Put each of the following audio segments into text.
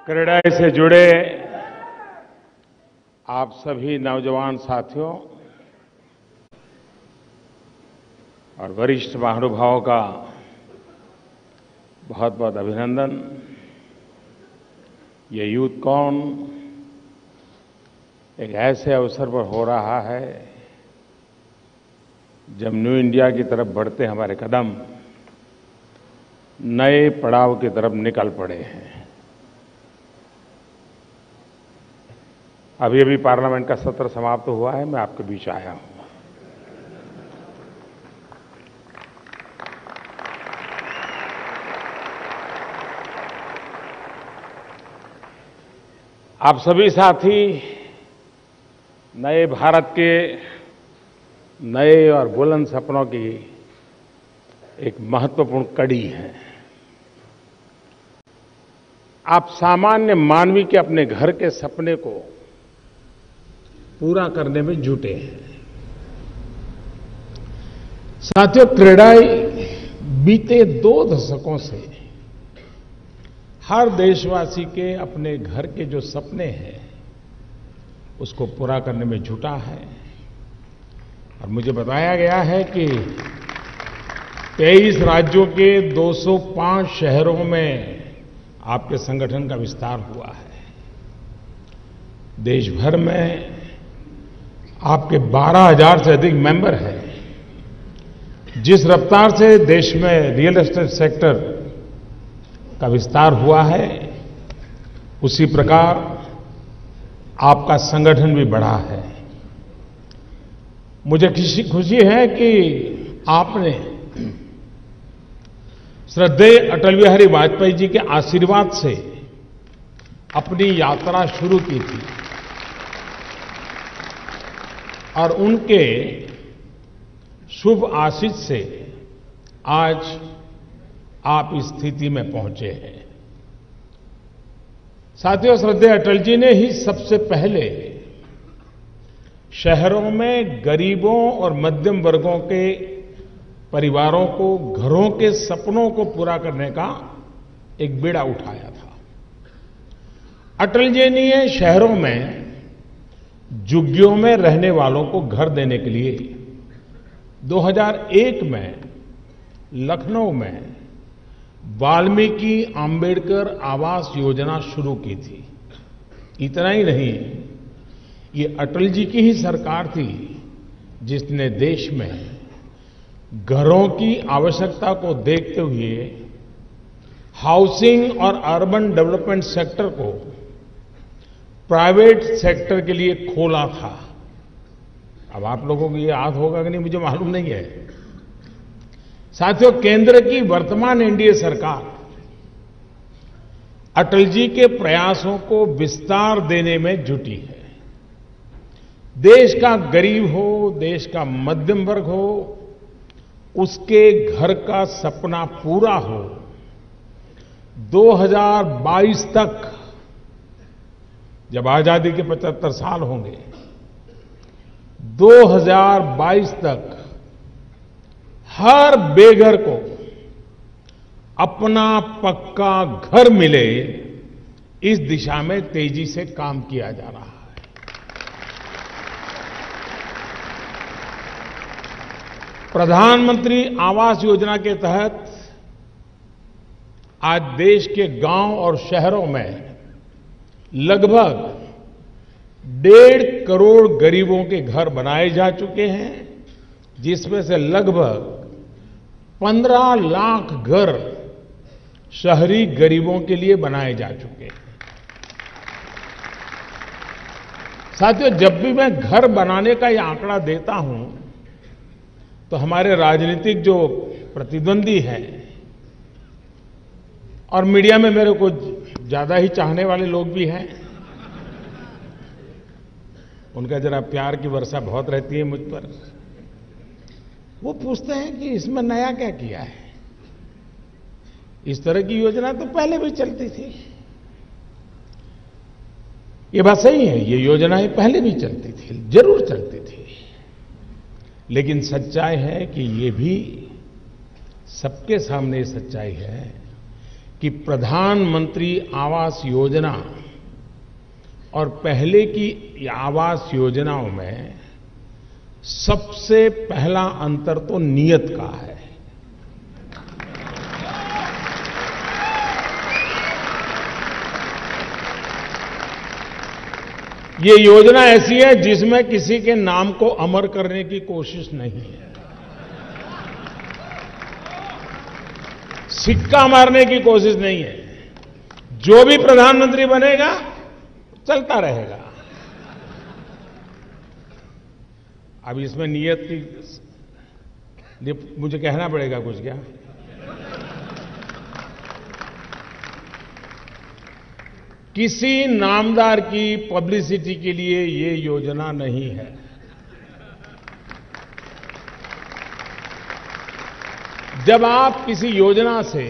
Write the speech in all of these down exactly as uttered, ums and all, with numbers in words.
क्रेडाई से जुड़े आप सभी नौजवान साथियों और वरिष्ठ महानुभावों का बहुत बहुत अभिनंदन। ये यूथ कॉन एक ऐसे अवसर पर हो रहा है जब न्यू इंडिया की तरफ बढ़ते हमारे कदम नए पड़ाव की तरफ निकल पड़े हैं। अभी अभी पार्लियामेंट का सत्र समाप्त हुआ है, मैं आपके बीच आया हूं। आप सभी साथी नए भारत के नए और बुलंद सपनों की एक महत्वपूर्ण कड़ी है। आप सामान्य मानवी के अपने घर के सपने को पूरा करने में जुटे हैं। साथियों, क्रेडाई बीते दो दशकों से हर देशवासी के अपने घर के जो सपने हैं उसको पूरा करने में जुटा है। और मुझे बताया गया है कि तेईस राज्यों के दो सौ पाँच शहरों में आपके संगठन का विस्तार हुआ है। देश भर में आपके बारह हज़ार से अधिक मेंबर हैं। जिस रफ्तार से देश में रियल एस्टेट सेक्टर का विस्तार हुआ है, उसी प्रकार आपका संगठन भी बढ़ा है। मुझे खुशी खुशी है कि आपने श्रद्धेय अटल बिहारी वाजपेयी जी के आशीर्वाद से अपनी यात्रा शुरू की थी और उनके शुभ आशीष से आज आप इस स्थिति में पहुंचे हैं। साथियों, श्रद्धेय अटल जी ने ही सबसे पहले शहरों में गरीबों और मध्यम वर्गों के परिवारों को घरों के सपनों को पूरा करने का एक बीड़ा उठाया था। अटल जी ने शहरों में झुग्गियों में रहने वालों को घर देने के लिए दो हज़ार एक में लखनऊ में वाल्मीकि आंबेडकर आवास योजना शुरू की थी। इतना ही नहीं, ये अटल जी की ही सरकार थी जिसने देश में घरों की आवश्यकता को देखते हुए हाउसिंग और अर्बन डेवलपमेंट सेक्टर को प्राइवेट सेक्टर के लिए खोला था। अब आप लोगों को ये याद होगा कि नहीं मुझे मालूम नहीं है। साथियों, केंद्र की वर्तमान एनडीए सरकार अटल जी के प्रयासों को विस्तार देने में जुटी है। देश का गरीब हो, देश का मध्यम वर्ग हो, उसके घर का सपना पूरा हो। दो हज़ार बाईस तक जब आजादी के पचहत्तर साल होंगे, दो हज़ार बाईस तक हर बेघर को अपना पक्का घर मिले, इस दिशा में तेजी से काम किया जा रहा है। प्रधानमंत्री आवास योजना के तहत आज देश के गांव और शहरों में लगभग डेढ़ करोड़ गरीबों के घर बनाए जा चुके हैं, जिसमें से लगभग पंद्रह लाख घर शहरी गरीबों के लिए बनाए जा चुके हैं। साथियों, जब भी मैं घर बनाने का यह आंकड़ा देता हूं तो हमारे राजनीतिक जो प्रतिद्वंदी हैं और मीडिया में मेरे को ज्यादा ही चाहने वाले लोग भी हैं, उनका जरा प्यार की वर्षा बहुत रहती है मुझ पर। वो पूछते हैं कि इसमें नया क्या किया है। इस तरह की योजना तो पहले भी चलती थी। ये बात सही है, ये योजनाएं पहले भी चलती थी, जरूर चलती थी। लेकिन सच्चाई है कि ये भी सबके सामने सच्चाई है कि प्रधानमंत्री आवास योजना और पहले की आवास योजनाओं में सबसे पहला अंतर तो नीयत का है। ये योजना ऐसी है जिसमें किसी के नाम को अमर करने की कोशिश नहीं है, सिक्का मारने की कोशिश नहीं है। जो भी प्रधानमंत्री बनेगा चलता रहेगा। अब इसमें नियत की मुझे कहना पड़ेगा कुछ क्या? किसी नामदार की पब्लिसिटी के लिए ये योजना नहीं है। जब आप किसी योजना से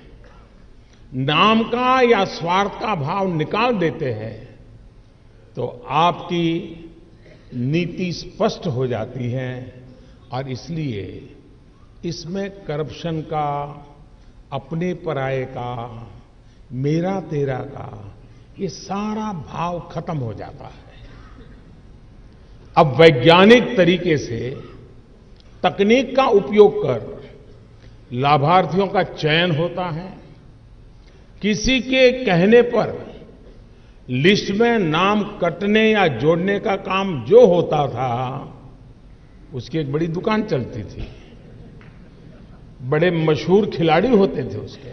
नाम का या स्वार्थ का भाव निकाल देते हैं तो आपकी नीति स्पष्ट हो जाती है और इसलिए इसमें करप्शन का, अपने पराये का, मेरा तेरा का, ये सारा भाव खत्म हो जाता है। अब वैज्ञानिक तरीके से तकनीक का उपयोग कर लाभार्थियों का चयन होता है। किसी के कहने पर लिस्ट में नाम कटने या जोड़ने का काम जो होता था उसकी एक बड़ी दुकान चलती थी, बड़े मशहूर खिलाड़ी होते थे उसके,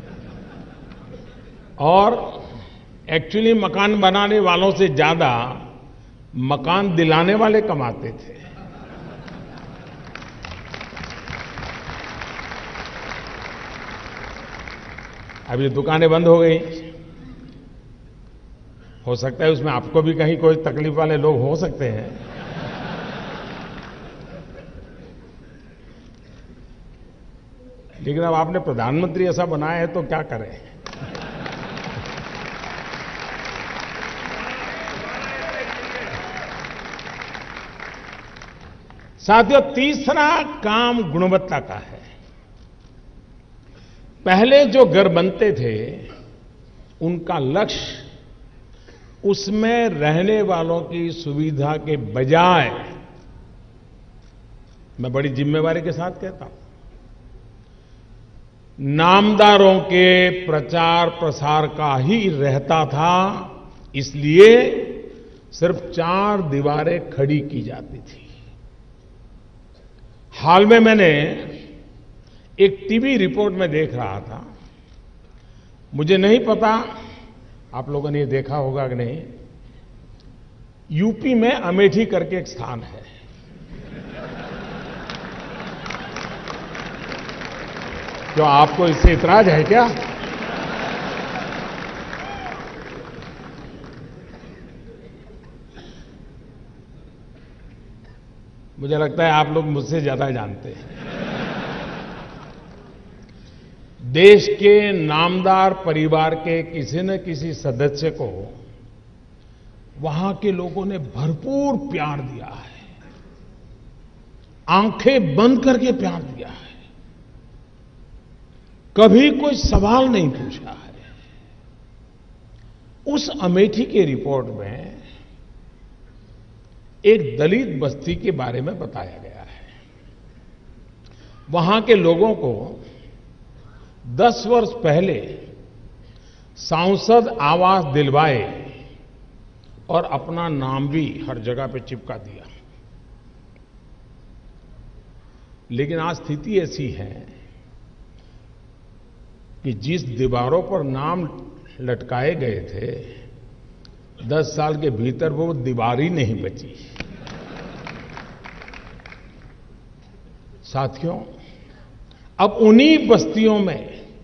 और एक्चुअली मकान बनाने वालों से ज्यादा मकान दिलाने वाले कमाते थे। अब ये दुकानें बंद हो गई। हो सकता है उसमें आपको भी कहीं कोई तकलीफ वाले लोग हो सकते हैं, लेकिन अब आपने प्रधानमंत्री ऐसा बनाया है तो क्या करें। साथियों, तीसरा काम गुणवत्ता का है। पहले जो घर बनते थे उनका लक्ष्य उसमें रहने वालों की सुविधा के बजाय, मैं बड़ी जिम्मेवारी के साथ कहता हूं, नामदारों के प्रचार प्रसार का ही रहता था। इसलिए सिर्फ चार दीवारें खड़ी की जाती थी। हाल में मैंने एक टीवी रिपोर्ट में देख रहा था, मुझे नहीं पता आप लोगों ने ये देखा होगा कि नहीं, यूपी में अमेठी करके एक स्थान है। क्यों आपको इससे इतराज है क्या? मुझे लगता है आप लोग मुझसे ज्यादा जानते हैं। देश के नामदार परिवार के किसी न किसी सदस्य को वहां के लोगों ने भरपूर प्यार दिया है, आंखें बंद करके प्यार दिया है, कभी कोई सवाल नहीं पूछा है। उस अमेठी के रिपोर्ट में एक दलित बस्ती के बारे में बताया गया है। वहां के लोगों को दस वर्ष पहले सांसद आवास दिलवाए और अपना नाम भी हर जगह पे चिपका दिया। लेकिन आज स्थिति ऐसी है कि जिस दीवारों पर नाम लटकाए गए थे, दस साल के भीतर वो दीवार ही नहीं बची। साथियों, अब उन्हीं बस्तियों में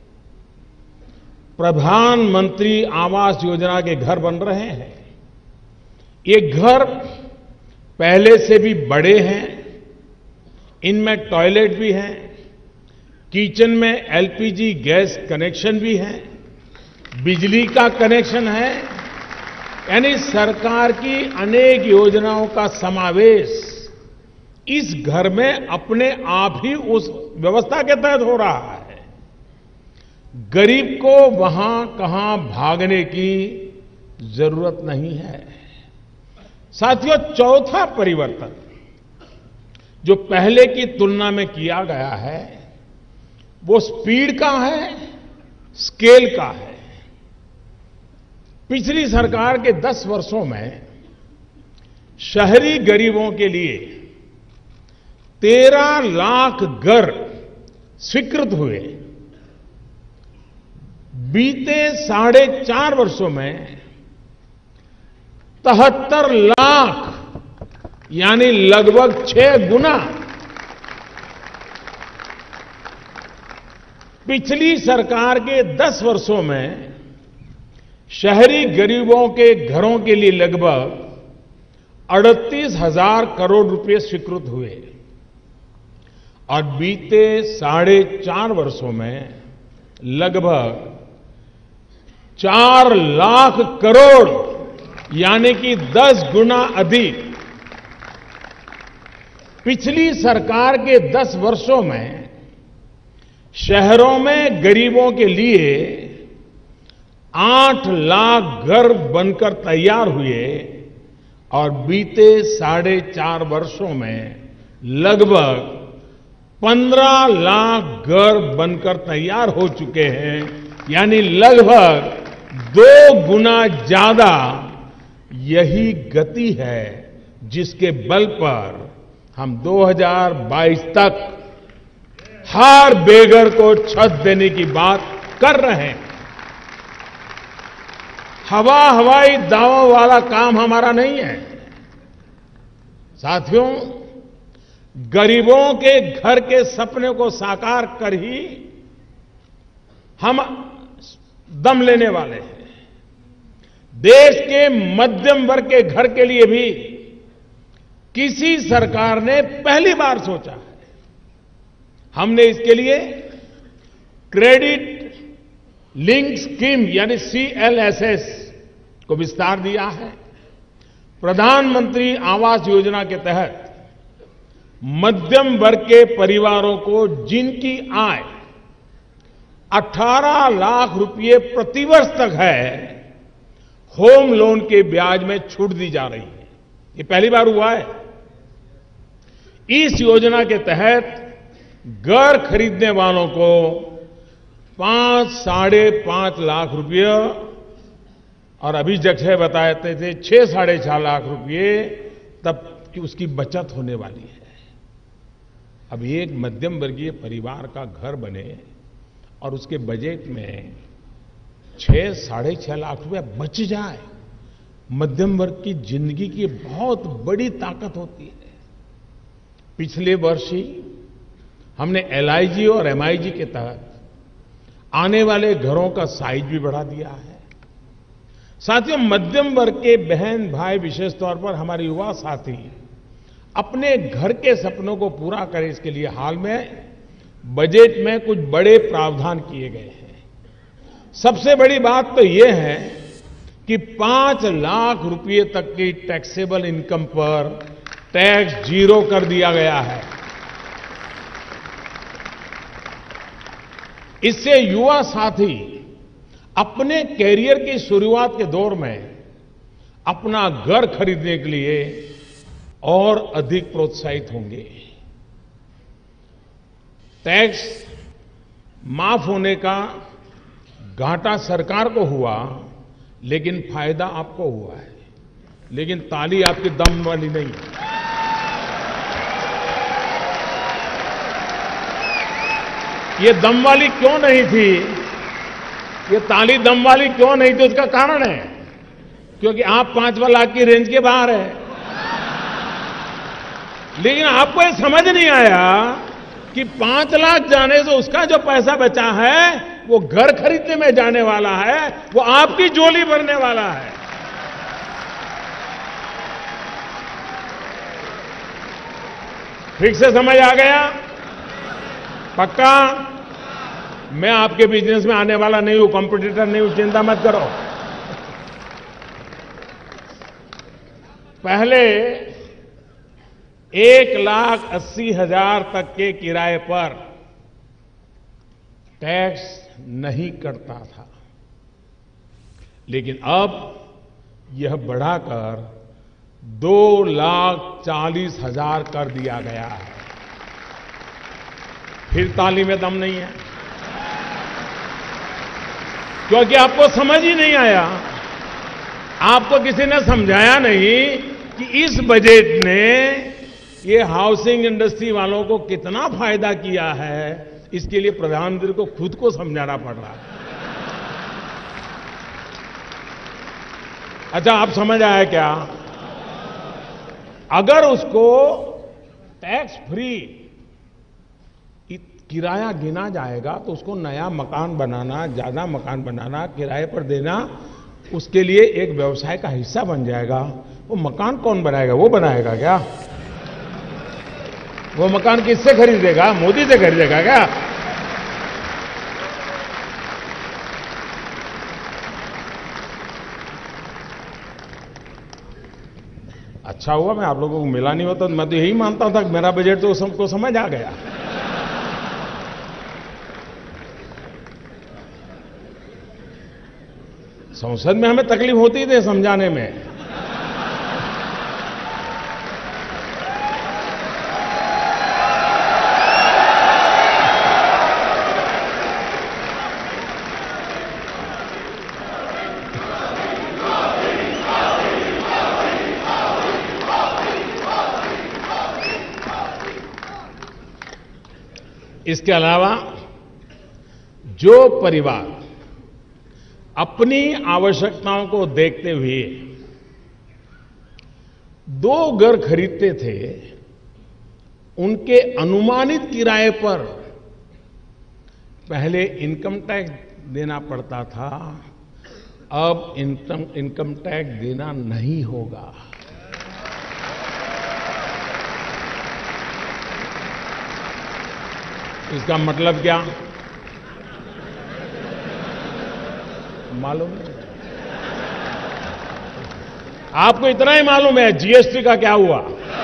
प्रधानमंत्री आवास योजना के घर बन रहे हैं। ये घर पहले से भी बड़े हैं, इनमें टॉयलेट भी है, किचन में एलपीजी गैस कनेक्शन भी है, बिजली का कनेक्शन है, यानी सरकार की अनेक योजनाओं का समावेश इस घर में अपने आप ही उस व्यवस्था के तहत हो रहा है। गरीब को वहां कहां भागने की जरूरत नहीं है। साथियों, चौथा परिवर्तन जो पहले की तुलना में किया गया है वो स्पीड का है, स्केल का है। पिछली सरकार के दस वर्षों में शहरी गरीबों के लिए तेरह लाख घर स्वीकृत हुए। बीते साढ़े चार वर्षों में तिहत्तर लाख यानी लगभग छह गुना। पिछली सरकार के दस वर्षों में शहरी गरीबों के घरों के लिए लगभग अड़तीस हजार करोड़ रुपए स्वीकृत हुए और बीते साढ़े चार वर्षों में लगभग चार लाख करोड़ यानी कि दस गुना अधिक। पिछली सरकार के दस वर्षों में शहरों में गरीबों के लिए आठ लाख घर बनकर तैयार हुए और बीते साढ़े चार वर्षों में लगभग पंद्रह लाख घर बनकर तैयार हो चुके हैं, यानी लगभग दो गुना ज्यादा। यही गति है जिसके बल पर हम दो हज़ार बाईस तक हर बेघर को छत देने की बात कर रहे हैं। हवा हवाई दावों वाला काम हमारा नहीं है। साथियों, गरीबों के घर के सपने को साकार कर ही हम दम लेने वाले हैं। देश के मध्यम वर्ग के घर के लिए भी किसी सरकार ने पहली बार सोचा है। हमने इसके लिए क्रेडिट लिंक स्कीम यानी सी एल एस एस को विस्तार दिया है। प्रधानमंत्री आवास योजना के तहत मध्यम वर्ग के परिवारों को जिनकी आय अठारह लाख रुपए प्रतिवर्ष तक है, होम लोन के ब्याज में छूट दी जा रही है। ये पहली बार हुआ है। इस योजना के तहत घर खरीदने वालों को पांच साढ़े पांच लाख रुपये और अभी जगह बताते थे छह साढ़े छह लाख रुपये तब कि उसकी बचत होने वाली है। अब एक मध्यम वर्गीय परिवार का घर बने और उसके बजट में छह साढ़े छह लाख रुपया बच जाए, मध्यम वर्ग की जिंदगी की बहुत बड़ी ताकत होती है। पिछले वर्ष ही हमने एल आई जी और एम आई जी के तहत आने वाले घरों का साइज भी बढ़ा दिया है। साथियों, मध्यम वर्ग के बहन भाई, विशेष तौर पर हमारे युवा साथी अपने घर के सपनों को पूरा करें, इसके लिए हाल में बजट में कुछ बड़े प्रावधान किए गए हैं। सबसे बड़ी बात तो यह है कि पांच लाख रुपए तक की टैक्सेबल इनकम पर टैक्स जीरो कर दिया गया है। इससे युवा साथी अपने कैरियर की शुरुआत के दौर में अपना घर खरीदने के लिए और अधिक प्रोत्साहित होंगे। टैक्स माफ होने का घाटा सरकार को हुआ, लेकिन फायदा आपको हुआ है। लेकिन ताली आपकी दम वाली नहीं है। ये दम वाली क्यों नहीं थी, ये ताली दम वाली क्यों नहीं थी, उसका कारण है क्योंकि आप पांचवा लाख की रेंज के बाहर है। लेकिन आपको ये समझ नहीं आया कि पांच लाख जाने से उसका जो पैसा बचा है वो घर खरीदने में जाने वाला है, वो आपकी झोली भरने वाला है। ठीक से समझ आ गया? पक्का? मैं आपके बिजनेस में आने वाला नहीं हूं, कॉम्पिटिटर नहीं हूं, चिंता मत करो। पहले एक लाख अस्सी हजार तक के किराए पर टैक्स नहीं कटता था, लेकिन अब यह बढ़ाकर दो लाख चालीस हजार कर दिया गया है। फिर ताली में दम नहीं है, क्योंकि आपको समझ ही नहीं आया, आपको किसी ने समझाया नहीं कि इस बजट ने ये हाउसिंग इंडस्ट्री वालों को कितना फायदा किया है। इसके लिए प्रधानमंत्री को खुद को समझाना पड़ रहा है। अच्छा, आप समझ आया क्या? अगर उसको टैक्स फ्री किराया गिना जाएगा तो उसको नया मकान बनाना, ज्यादा मकान बनाना, किराए पर देना उसके लिए एक व्यवसाय का हिस्सा बन जाएगा। वो मकान कौन बनाएगा? वो बनाएगा क्या? वो मकान किससे खरीदेगा? मोदी से खरीदेगा क्या? अच्छा हुआ मैं आप लोगों को मिला नहीं होता, मैं तो यही मानता था कि मेरा बजट तो सबको समझ आ गया। संसद में हमें तकलीफ होती थी समझाने में। इसके अलावा जो परिवार अपनी आवश्यकताओं को देखते हुए दो घर खरीदते थे, उनके अनुमानित किराए पर पहले इनकम टैक्स देना पड़ता था, अब इनकम इनकम टैक्स देना नहीं होगा। इसका मतलब क्या मालूम है? आपको इतना ही मालूम है जीएसटी का क्या हुआ?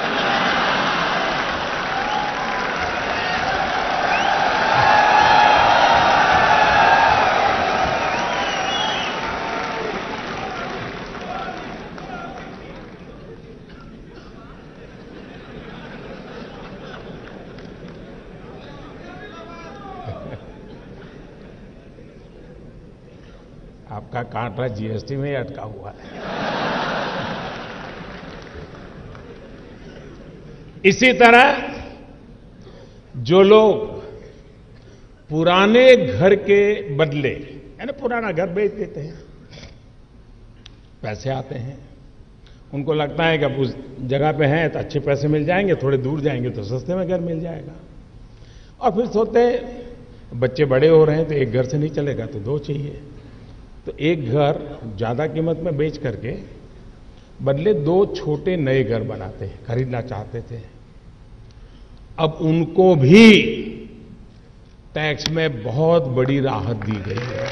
आपका कांटा जीएसटी में ही अटका हुआ है। इसी तरह जो लोग पुराने घर के बदले, यानी पुराना घर बेच देते हैं, पैसे आते हैं, उनको लगता है कि अब उस जगह पे हैं तो अच्छे पैसे मिल जाएंगे, थोड़े दूर जाएंगे तो सस्ते में घर मिल जाएगा, और फिर सोचते बच्चे बड़े हो रहे हैं तो एक घर से नहीं चलेगा तो दो चाहिए, तो एक घर ज्यादा कीमत में बेच करके बदले दो छोटे नए घर बनाते हैं, खरीदना चाहते थे। अब उनको भी टैक्स में बहुत बड़ी राहत दी गई है।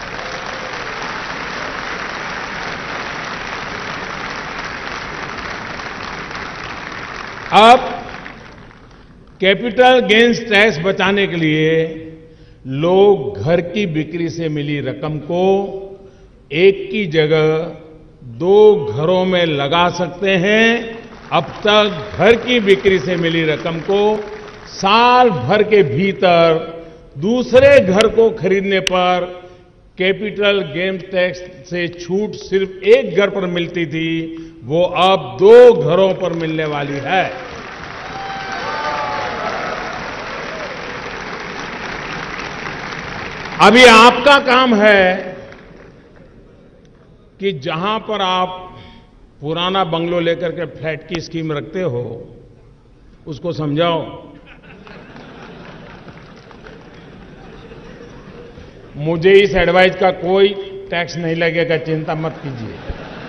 अब कैपिटल गेन्स टैक्स बचाने के लिए लोग घर की बिक्री से मिली रकम को एक की जगह दो घरों में लगा सकते हैं। अब तक घर की बिक्री से मिली रकम को साल भर के भीतर दूसरे घर को खरीदने पर कैपिटल गेन्स टैक्स से छूट सिर्फ एक घर पर मिलती थी, वो अब दो घरों पर मिलने वाली है। अभी आपका काम है कि जहां पर आप पुराना बंगलो लेकर के फ्लैट की स्कीम रखते हो, उसको समझाओ मुझे इस एडवाइस का कोई टैक्स नहीं लगेगा, चिंता मत कीजिए।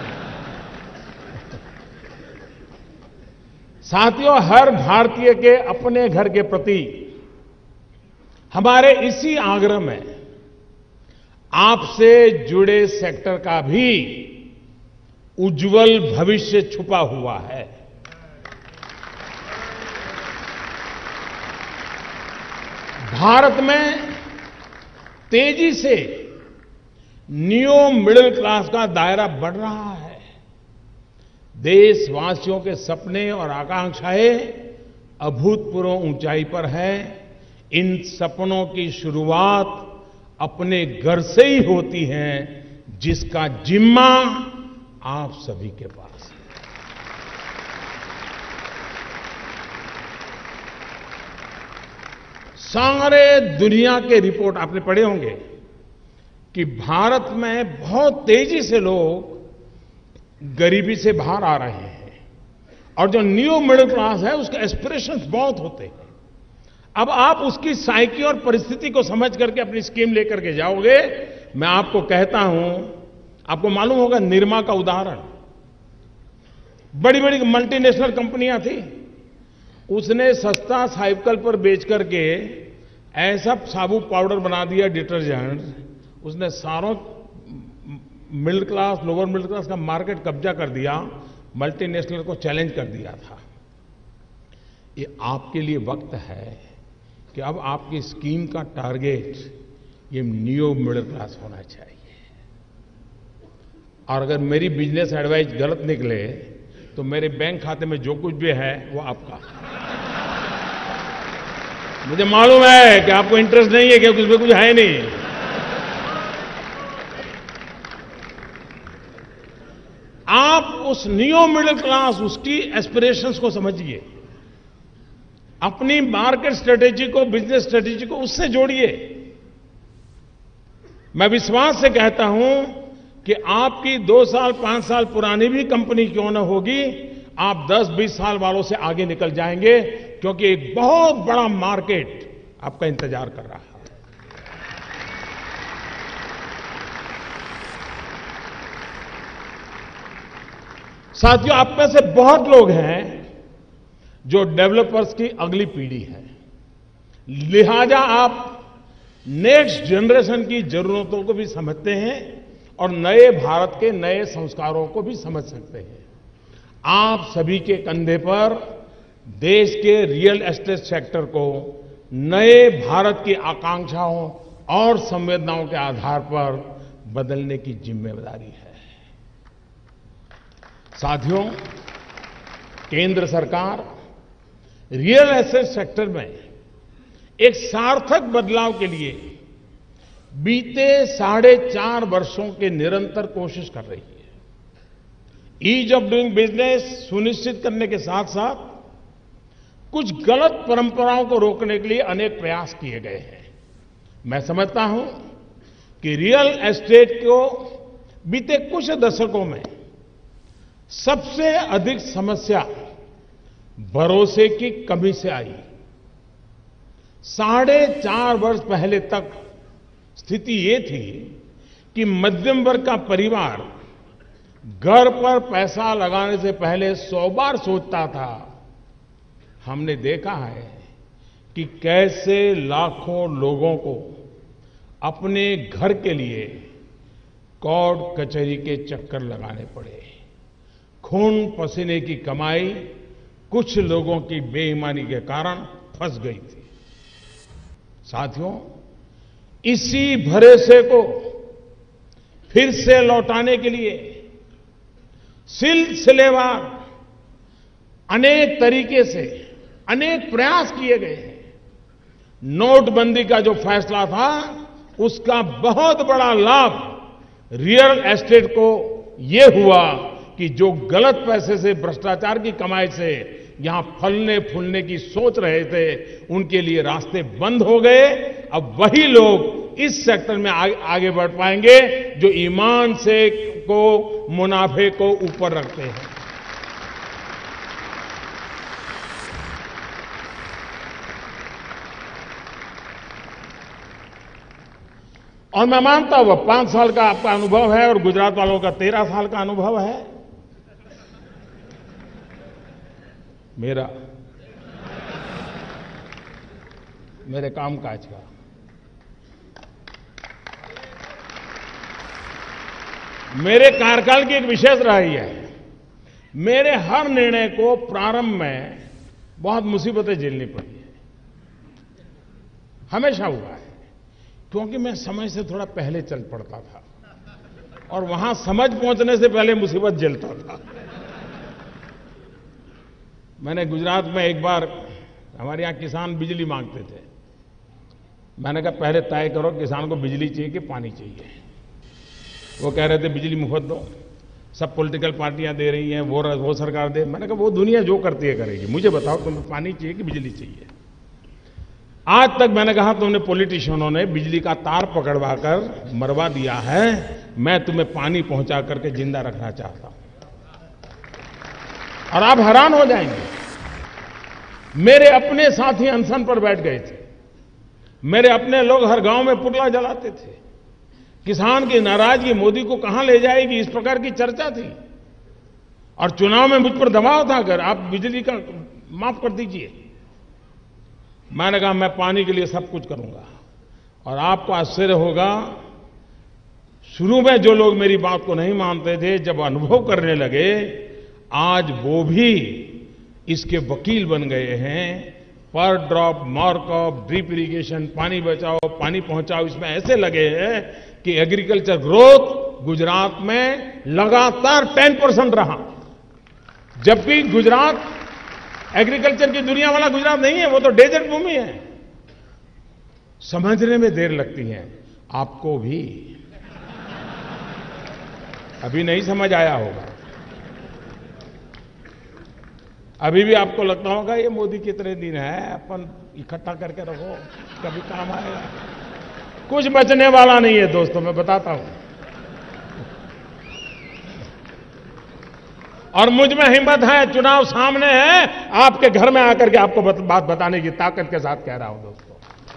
साथियों, हर भारतीय के अपने घर के प्रति हमारे इसी आग्रह में आपसे जुड़े सेक्टर का भी उज्जवल भविष्य छुपा हुआ है। भारत में तेजी से नियो मिडिल क्लास का दायरा बढ़ रहा है। देशवासियों के सपने और आकांक्षाएं अभूतपूर्व ऊंचाई पर है। इन सपनों की शुरुआत अपने घर से ही होती है, जिसका जिम्मा आप सभी के पास है। सारे दुनिया के रिपोर्ट आपने पढ़े होंगे कि भारत में बहुत तेजी से लोग गरीबी से बाहर आ रहे हैं और जो न्यू मिडिल क्लास है उसके एस्पिरेशंस बहुत होते हैं। अब आप उसकी साइकी और परिस्थिति को समझ करके अपनी स्कीम लेकर के जाओगे। मैं आपको कहता हूं, आपको मालूम होगा निरमा का उदाहरण, बड़ी बड़ी मल्टीनेशनल कंपनियां थी, उसने सस्ता साइकिल पर बेच करके ऐसा साबुन पाउडर बना दिया, डिटर्जेंट, उसने सारों middle class lower middle class का मार्केट कब्जा कर दिया, मल्टीनेशनल को चैलेंज कर दिया था। ये आपके लिए वक्त है कि अब आपकी स्कीम का टारगेट ये न्यू मिडिल क्लास होना चाहिए। और अगर मेरी बिजनेस एडवाइस गलत निकले तो मेरे बैंक खाते में जो कुछ भी है वो आपका। मुझे मालूम है कि आपको इंटरेस्ट नहीं है, क्योंकि उसमें कुछ है नहीं। आप उस न्यू मिडिल क्लास, उसकी एस्पिरेशंस को समझिए, अपनी मार्केट स्ट्रेटेजी को, बिजनेस स्ट्रेटेजी को उससे जोड़िए। मैं विश्वास से कहता हूं कि आपकी दो साल पांच साल पुरानी भी कंपनी क्यों न होगी, आप दस बीस साल वालों से आगे निकल जाएंगे, क्योंकि एक बहुत बड़ा मार्केट आपका इंतजार कर रहा है। साथियों, आप में से बहुत लोग हैं जो डेवलपर्स की अगली पीढ़ी है, लिहाजा आप नेक्स्ट जनरेशन की जरूरतों को भी समझते हैं और नए भारत के नए संस्कारों को भी समझ सकते हैं। आप सभी के कंधे पर देश के रियल एस्टेट सेक्टर को नए भारत की आकांक्षाओं और संवेदनाओं के आधार पर बदलने की जिम्मेदारी है। साथियों, केंद्र सरकार रियल एस्टेट सेक्टर में एक सार्थक बदलाव के लिए बीते साढ़े चार वर्षों के निरंतर कोशिश कर रही है। ईज ऑफ डूइंग बिजनेस सुनिश्चित करने के साथ साथ कुछ गलत परंपराओं को रोकने के लिए अनेक प्रयास किए गए हैं। मैं समझता हूं कि रियल एस्टेट को बीते कुछ दशकों में सबसे अधिक समस्या भरोसे की कमी से आई। साढ़े चार वर्ष पहले तक स्थिति ये थी कि मध्यम वर्ग का परिवार घर पर पैसा लगाने से पहले सौ बार सोचता था। हमने देखा है कि कैसे लाखों लोगों को अपने घर के लिए कोर्ट कचहरी के चक्कर लगाने पड़े। खून पसीने की कमाई कुछ लोगों की बेईमानी के कारण फंस गई थी। साथियों, इसी भरोसे को फिर से लौटाने के लिए सिलसिलेवार अनेक तरीके से अनेक प्रयास किए गए हैं। नोटबंदी का जो फैसला था, उसका बहुत बड़ा लाभ रियल एस्टेट को यह हुआ कि जो गलत पैसे से, भ्रष्टाचार की कमाई से यहां फलने फूलने की सोच रहे थे, उनके लिए रास्ते बंद हो गए। अब वही लोग इस सेक्टर में आगे, आगे बढ़ पाएंगे जो ईमान से को, मुनाफे को ऊपर रखते हैं। और मैं मानता हूं पांच साल का आपका अनुभव है और गुजरात वालों का तेरह साल का अनुभव है। मेरा मेरे कामकाज का मेरे कार्यकाल की एक विशेष रही है। मेरे हर निर्णय को प्रारंभ में बहुत मुसीबतें झेलनी पड़ी है, हमेशा हुआ है, क्योंकि मैं समय से थोड़ा पहले चल पड़ता था और वहां समझ पहुंचने से पहले मुसीबत झेलता था। मैंने गुजरात में एक बार, हमारे यहाँ किसान बिजली मांगते थे, मैंने कहा पहले तय करो किसान को बिजली चाहिए कि पानी चाहिए। वो कह रहे थे बिजली मुफ्त दो, सब पॉलिटिकल पार्टियां दे रही हैं, वो वो सरकार दे। मैंने कहा वो दुनिया जो करती है करेगी, मुझे बताओ तुम्हें पानी चाहिए कि बिजली चाहिए। आज तक मैंने कहा तुमने पॉलिटिशियनों ने बिजली का तार पकड़वा कर मरवा दिया है, मैं तुम्हें पानी पहुंचा करके जिंदा रखना चाहता हूं। और आप हैरान हो जाएंगे, मेरे अपने साथी अनशन पर बैठ गए थे, मेरे अपने लोग हर गांव में पुतला जलाते थे। किसान की नाराजगी मोदी को कहां ले जाएगी, इस प्रकार की चर्चा थी। और चुनाव में मुझ पर दबाव था, अगर आप बिजली का माफ कर दीजिए। मैंने कहा मैं पानी के लिए सब कुछ करूंगा। और आपको आश्चर्य होगा, शुरू में जो लोग मेरी बात को नहीं मानते थे, जब अनुभव करने लगे, आज वो भी इसके वकील बन गए हैं। पर ड्रॉप मार्कअप, ड्रिप इरिगेशन, पानी बचाओ, पानी पहुंचाओ, इसमें ऐसे लगे हैं कि एग्रीकल्चर ग्रोथ गुजरात में लगातार टेन परसेंट रहा। जबकि गुजरात एग्रीकल्चर की दुनिया वाला गुजरात नहीं है, वो तो डेजर्ट भूमि है। समझने में देर लगती है आपको भी, अभी नहीं समझ आया होगा। अभी भी आपको लगता होगा ये मोदी कितने दिन है, अपन इकट्ठा करके रखो, कभी काम आएगा। कुछ बचने वाला नहीं है दोस्तों, मैं बताता हूं। और मुझ में हिम्मत है, चुनाव सामने है, आपके घर में आकर के आपको बात बताने की ताकत के साथ कह रहा हूं दोस्तों।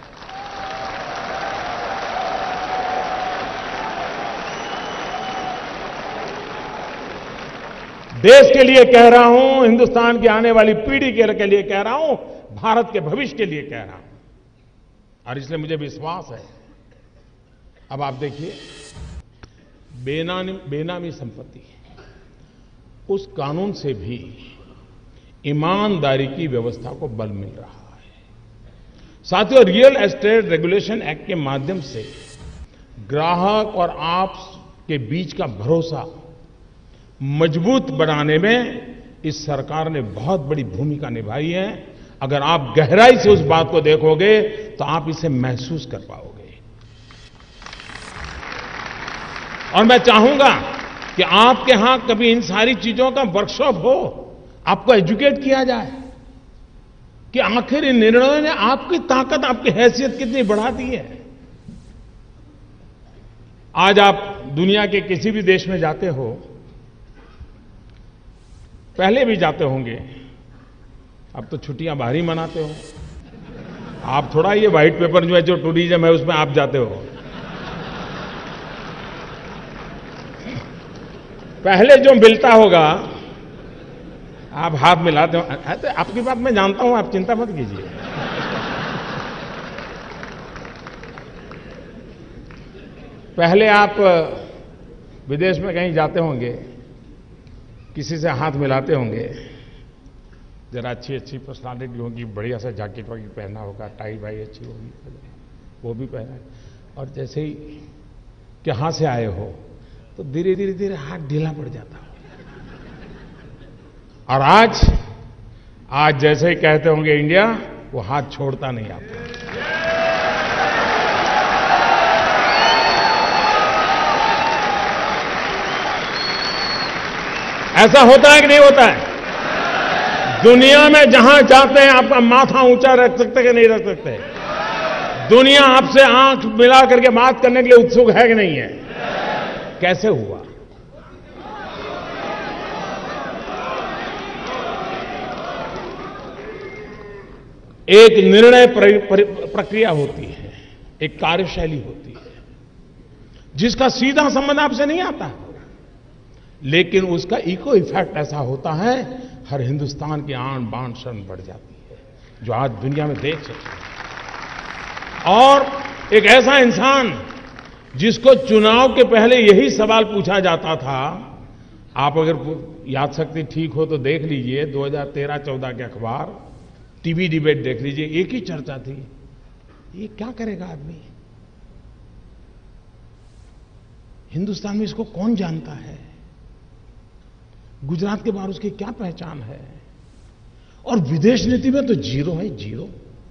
देश के लिए कह रहा हूं, हिंदुस्तान की आने वाली पीढ़ी के लिए कह रहा हूं, भारत के भविष्य के लिए कह रहा हूं। और इसलिए मुझे विश्वास है। अब आप देखिए, बेनामी बेनामी संपत्ति, उस कानून से भी ईमानदारी की व्यवस्था को बल मिल रहा है। साथियों, रियल एस्टेट रेगुलेशन एक्ट के माध्यम से ग्राहक और आप के बीच का भरोसा मजबूत बनाने में इस सरकार ने बहुत बड़ी भूमिका निभाई है। अगर आप गहराई से उस बात को देखोगे तो आप इसे महसूस कर पाओगे। और मैं चाहूंगा कि आपके यहां कभी इन सारी चीजों का वर्कशॉप हो, आपको एजुकेट किया जाए कि आखिर इन निर्णयों ने आपकी ताकत, आपकी हैसियत कितनी बढ़ा दी है। आज आप दुनिया के किसी भी देश में जाते हो, पहले भी जाते होंगे, अब तो छुट्टियां बाहर ही मनाते हो आप। थोड़ा ये व्हाइट पेपर जो है, जो टूरिज्म है, उसमें आप जाते हो। पहले जो मिलता होगा, आप हाथ मिलाते हो। तो आपकी बात मैं जानता हूं, आप चिंता मत कीजिए। पहले आप विदेश में कहीं जाते होंगे, किसी से हाथ मिलाते होंगे, जरा अच्छी अच्छी पर्सनालिटी होगी, बढ़िया सा जैकेट वगैरह पहना होगा, टाई वाई अच्छी होगी, वो भी पहना है। और जैसे ही कहाँ से आए हो, तो धीरे धीरे धीरे हाथ ढीला पड़ जाता। और आज आज जैसे ही कहते होंगे इंडिया, वो हाथ छोड़ता नहीं आपको। ऐसा होता है कि नहीं होता है? दुनिया में जहां जाते हैं आपका माथा ऊंचा रख सकते कि नहीं रख सकते? दुनिया आपसे आंख मिला करके बात करने के लिए उत्सुक है कि नहीं है? कैसे हुआ? एक निर्णय प्रक्रिया होती है, एक कार्यशैली होती है, जिसका सीधा संबंध आपसे नहीं आता, लेकिन उसका इको इफेक्ट ऐसा होता है, हर हिंदुस्तान की आन बान शान बढ़ जाती है, जो आज दुनिया में देख सकते। और एक ऐसा इंसान जिसको चुनाव के पहले यही सवाल पूछा जाता था, आप अगर याद शक्ति ठीक हो तो देख लीजिए, दो हज़ार तेरह चौदह के अखबार, टीवी डिबेट देख लीजिए, एक ही चर्चा थी, ये क्या करेगा आदमी, हिंदुस्तान में इसको कौन जानता है? गुजरात के बाहर उसकी क्या पहचान है? और विदेश नीति में तो जीरो है, जीरो।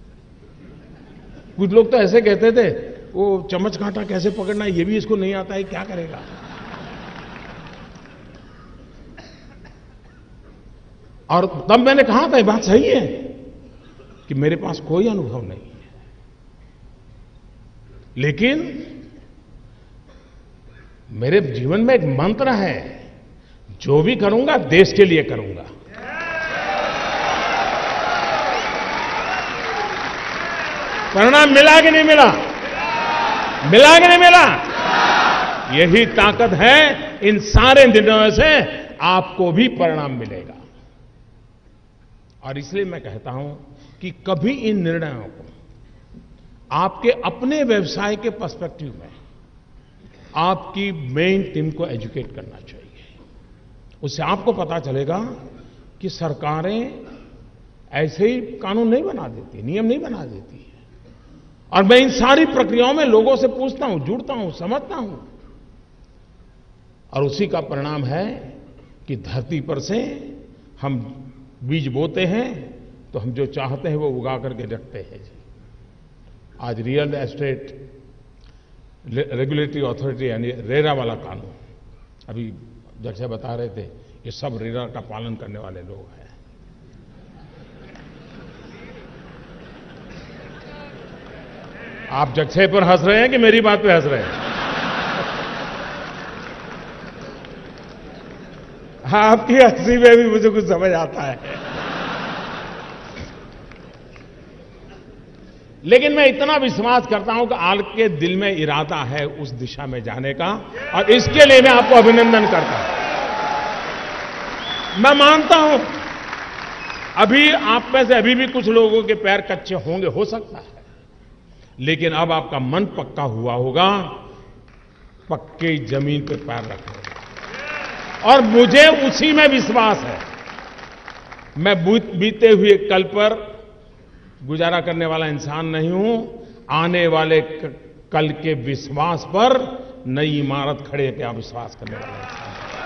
कुछ लोग तो ऐसे कहते थे, वो चम्मच कांटा कैसे पकड़ना है ये भी इसको नहीं आता है, क्या करेगा? और तब मैंने कहा था, ये बात सही है कि मेरे पास कोई अनुभव नहीं है, लेकिन मेरे जीवन में एक मंत्र है, जो भी करूंगा देश के लिए करूंगा। परिणाम मिला कि नहीं मिला? मिला कि नहीं मिला? यही ताकत है, इन सारे निर्णयों से आपको भी परिणाम मिलेगा। और इसलिए मैं कहता हूं कि कभी इन निर्णयों को आपके अपने व्यवसाय के पर्सपेक्टिव में आपकी मेन टीम को एजुकेट करना चाहिए। उससे आपको पता चलेगा कि सरकारें ऐसे ही कानून नहीं बना देती, नियम नहीं बना देती है। और मैं इन सारी प्रक्रियाओं में लोगों से पूछता हूं, जुड़ता हूं, समझता हूं, और उसी का परिणाम है कि धरती पर से हम बीज बोते हैं तो हम जो चाहते हैं वो उगा करके रखते हैं जी। आज रियल एस्टेट रेगुलेटरी अथॉरिटी यानी रेरा वाला कानून, अभी जैसे बता रहे थे, ये सब रेरा का पालन करने वाले लोग हैं। आप जगछे पर हंस रहे हैं कि मेरी बात पे हंस रहे हैं? हाँ, आपकी हंसी में भी मुझे कुछ समझ आता है। लेकिन मैं इतना विश्वास करता हूं कि आपके दिल में इरादा है उस दिशा में जाने का, और इसके लिए मैं आपको अभिनंदन करता हूं। मैं मानता हूं अभी आप में से अभी भी कुछ लोगों के पैर कच्चे होंगे, हो सकता है, लेकिन अब आपका मन पक्का हुआ होगा, पक्की जमीन पर पैर रखने का। और मुझे उसी में विश्वास है। मैं बीते हुए कल पर गुजारा करने वाला इंसान नहीं हूं, आने वाले कल के विश्वास पर नई इमारत खड़े पे आप विश्वास करने वाला इंसान।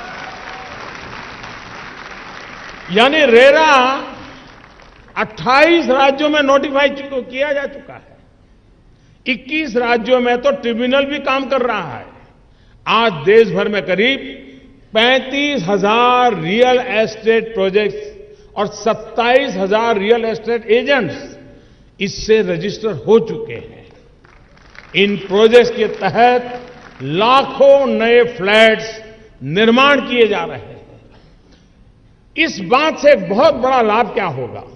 यानी रेरा अट्ठाईस राज्यों में नोटिफाई किया जा चुका है, इक्कीस राज्यों में तो ट्रिब्यूनल भी काम कर रहा है। आज देश भर में करीब पैंतीस हजार रियल एस्टेट प्रोजेक्ट्स और सत्ताईस हजार रियल एस्टेट एजेंट्स इससे रजिस्टर हो चुके हैं। इन प्रोजेक्ट्स के तहत लाखों नए फ्लैट्स निर्माण किए जा रहे हैं। इस बात से एक बहुत बड़ा लाभ क्या होगा,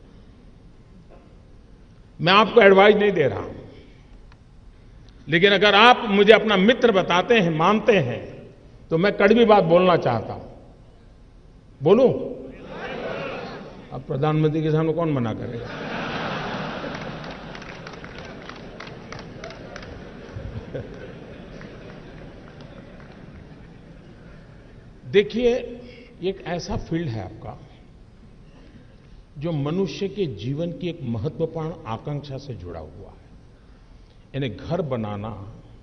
मैं आपको एडवाइस नहीं दे रहा हूं, लेकिन अगर आप मुझे अपना मित्र बताते हैं, मानते हैं, तो मैं कड़वी बात बोलना चाहता हूं। बोलूं? अब प्रधानमंत्री के सामने कौन मना करेगा? देखिए, एक ऐसा फील्ड है आपका जो मनुष्य के जीवन की एक महत्वपूर्ण आकांक्षा से जुड़ा हुआ है। यानी घर बनाना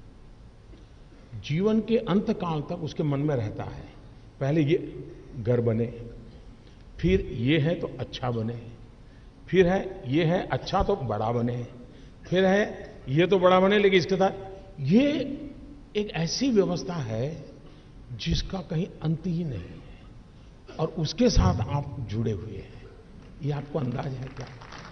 जीवन के अंत काल तक उसके मन में रहता है। पहले ये घर बने, फिर ये है तो अच्छा बने, फिर है ये है अच्छा तो बड़ा बने, फिर है ये तो बड़ा बने, लेकिन इसके साथ ये एक ऐसी व्यवस्था है जिसका कहीं अंत ही नहीं है, और उसके साथ आप जुड़े हुए हैं। ये आपको अंदाज है क्या?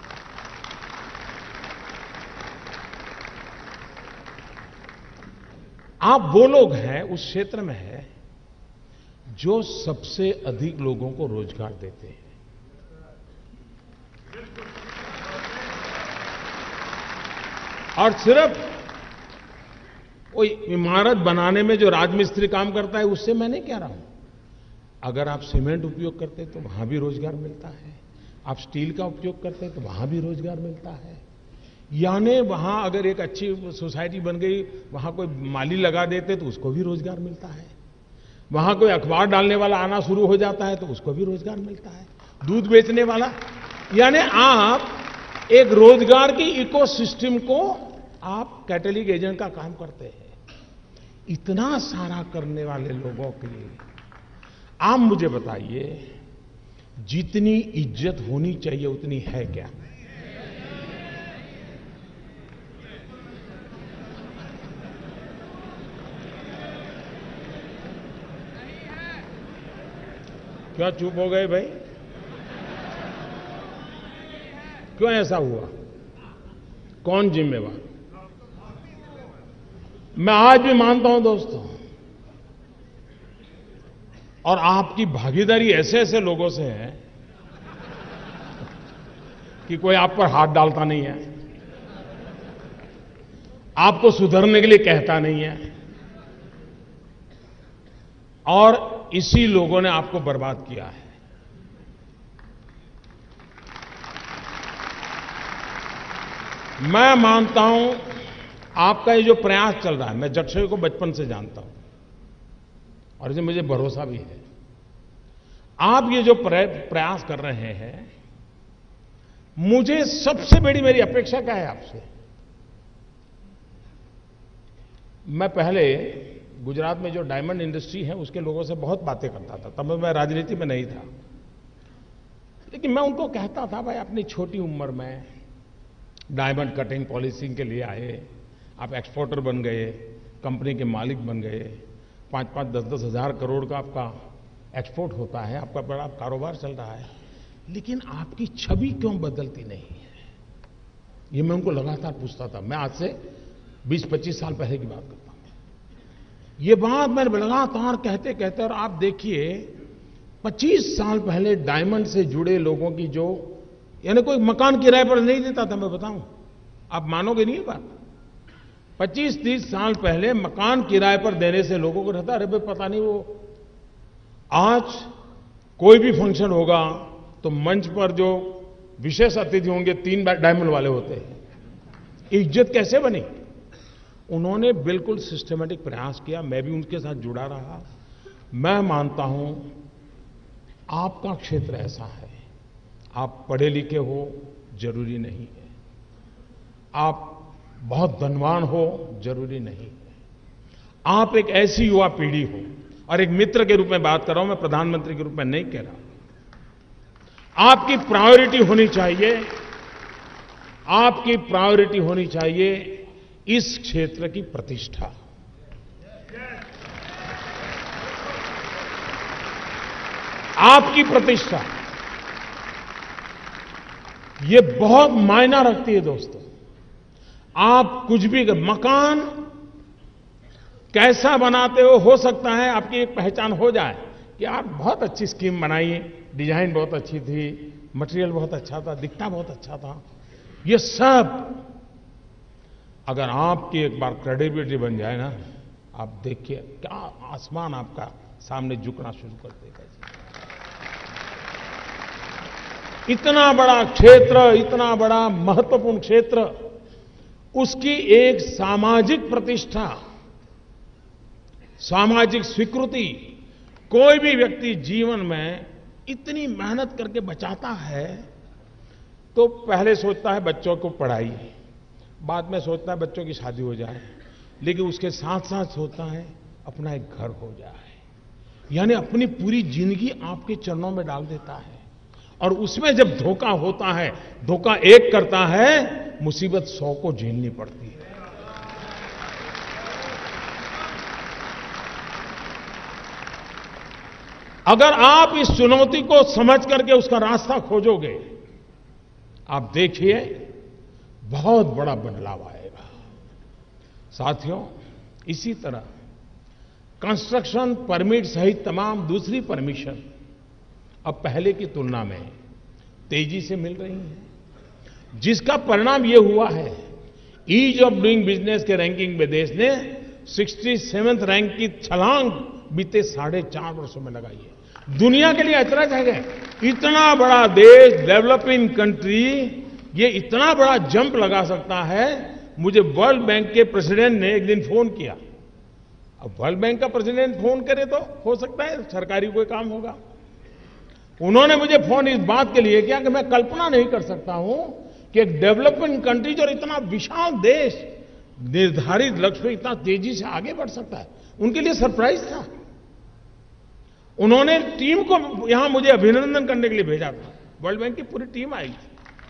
आप वो लोग हैं, उस क्षेत्र में हैं जो सबसे अधिक लोगों को रोजगार देते हैं। और सिर्फ कोई इमारत बनाने में जो राजमिस्त्री काम करता है उससे मैं नहीं कह रहा हूं। अगर आप सीमेंट उपयोग करते हैं तो वहां भी रोजगार मिलता है, आप स्टील का उपयोग करते हैं तो वहां भी रोजगार मिलता है। यानी वहां अगर एक अच्छी सोसाइटी बन गई, वहां कोई माली लगा देते तो उसको भी रोजगार मिलता है। वहां कोई अखबार डालने वाला आना शुरू हो जाता है तो उसको भी रोजगार मिलता है। दूध बेचने वाला, यानी आप एक रोजगार की इकोसिस्टम को आप कैटलिक एजेंट का काम करते हैं। इतना सारा करने वाले लोगों के लिए आप मुझे बताइए, जितनी इज्जत होनी चाहिए उतनी है क्या? क्यों चुप हो गए भाई? क्यों ऐसा हुआ? कौन जिम्मेवार? मैं आज भी मानता हूं दोस्तों, और आपकी भागीदारी ऐसे ऐसे लोगों से है कि कोई आप पर हाथ डालता नहीं है, आपको सुधरने के लिए कहता नहीं है, और इसी लोगों ने आपको बर्बाद किया है। मैं मानता हूं आपका ये जो प्रयास चल रहा है, मैं जक्षय को बचपन से जानता हूं और इसे मुझे भरोसा भी है। आप ये जो प्रयास कर रहे हैं, मुझे सबसे बड़ी मेरी अपेक्षा क्या है आपसे? मैं पहले गुजरात में जो डायमंड इंडस्ट्री है उसके लोगों से बहुत बातें करता था, तब मैं राजनीति में नहीं था, लेकिन मैं उनको कहता था, भाई अपनी छोटी उम्र में डायमंड कटिंग पॉलिसी के लिए आए, आप एक्सपोर्टर बन गए, कंपनी के मालिक बन गए, पाँच पाँच दस दस हजार करोड़ का आपका एक्सपोर्ट होता है, आपका बड़ा कारोबार चल रहा है, लेकिन आपकी छवि क्यों बदलती नहीं है? ये मैं उनको लगातार पूछता था। मैं आज से बीस पच्चीस साल पहले की बात करता हूं। ये बात मैंने लगातार कहते कहते, और आप देखिए पच्चीस साल पहले डायमंड से जुड़े लोगों की जो, यानी कोई मकान किराए पर नहीं देता था, मैं बताऊं, आप मानोगे नहीं बात। पच्चीस तीस साल पहले मकान किराए पर देने से लोगों को रहता, अरे भाई पता नहीं, वो आज कोई भी फंक्शन होगा तो मंच पर जो विशेष अतिथि होंगे तीन डायमंड वाले होते हैं। इज्जत कैसे बनी? उन्होंने बिल्कुल सिस्टमैटिक प्रयास किया, मैं भी उनके साथ जुड़ा रहा। मैं मानता हूं आपका क्षेत्र ऐसा है, आप पढ़े लिखे हो जरूरी नहीं है, आप बहुत धनवान हो जरूरी नहीं है, आप एक ऐसी युवा पीढ़ी हो, और एक मित्र के रूप में बात कर रहा हूं मैं, प्रधानमंत्री के रूप में नहीं कह रहा। आपकी प्रायोरिटी होनी चाहिए, आपकी प्रायोरिटी होनी चाहिए इस क्षेत्र की प्रतिष्ठा। आपकी प्रतिष्ठा ये बहुत मायना रखती है दोस्तों। आप कुछ भी, मकान कैसा बनाते हो हो सकता है आपकी एक पहचान हो जाए कि आप बहुत अच्छी स्कीम बनाई, डिजाइन बहुत अच्छी थी, मटेरियल बहुत अच्छा था, दिखता बहुत अच्छा था। ये सब अगर आपकी एक बार क्रेडिबिलिटी बन जाए ना, आप देखिए क्या आसमान आपका सामने झुकना शुरू कर देगा। इतना बड़ा क्षेत्र, इतना बड़ा महत्वपूर्ण क्षेत्र, उसकी एक सामाजिक प्रतिष्ठा, सामाजिक स्वीकृति, कोई भी व्यक्ति जीवन में इतनी मेहनत करके बचाता है तो पहले सोचता है बच्चों को पढ़ाई, बाद में सोचता है बच्चों की शादी हो जाए, लेकिन उसके साथ साथ सोचता है अपना एक घर हो जाए, यानी अपनी पूरी जिंदगी आपके चरणों में डाल देता है। और उसमें जब धोखा होता है, धोखा एक करता है, मुसीबत सौ को झेलनी पड़ती है। अगर आप इस चुनौती को समझ करके उसका रास्ता खोजोगे, आप देखिए बहुत बड़ा बदलाव आएगा। साथियों, इसी तरह कंस्ट्रक्शन परमिट सहित तमाम दूसरी परमिशन अब पहले की तुलना में तेजी से मिल रही है, जिसका परिणाम यह हुआ है, ईज ऑफ डूइंग बिजनेस के रैंकिंग में देश ने सड़सठवें रैंक की छलांग बीते साढ़े चार वर्षों में लगाई है। दुनिया के लिए अचरज है, इतना बड़ा देश, डेवलपिंग कंट्री, ये इतना बड़ा जंप लगा सकता है। मुझे वर्ल्ड बैंक के प्रेसिडेंट ने एक दिन फोन किया। अब वर्ल्ड बैंक का प्रेसिडेंट फोन करे तो हो सकता है सरकारी कोई काम होगा। उन्होंने मुझे फोन इस बात के लिए किया कि मैं कल्पना नहीं कर सकता हूं कि एक डेवलपिंग कंट्री जो इतना विशाल देश, निर्धारित लक्ष्य पे इतना तेजी से आगे बढ़ सकता है, उनके लिए सरप्राइज था। उन्होंने टीम को यहां मुझे अभिनंदन करने के लिए भेजा था। वर्ल्ड बैंक की पूरी टीम आई थी।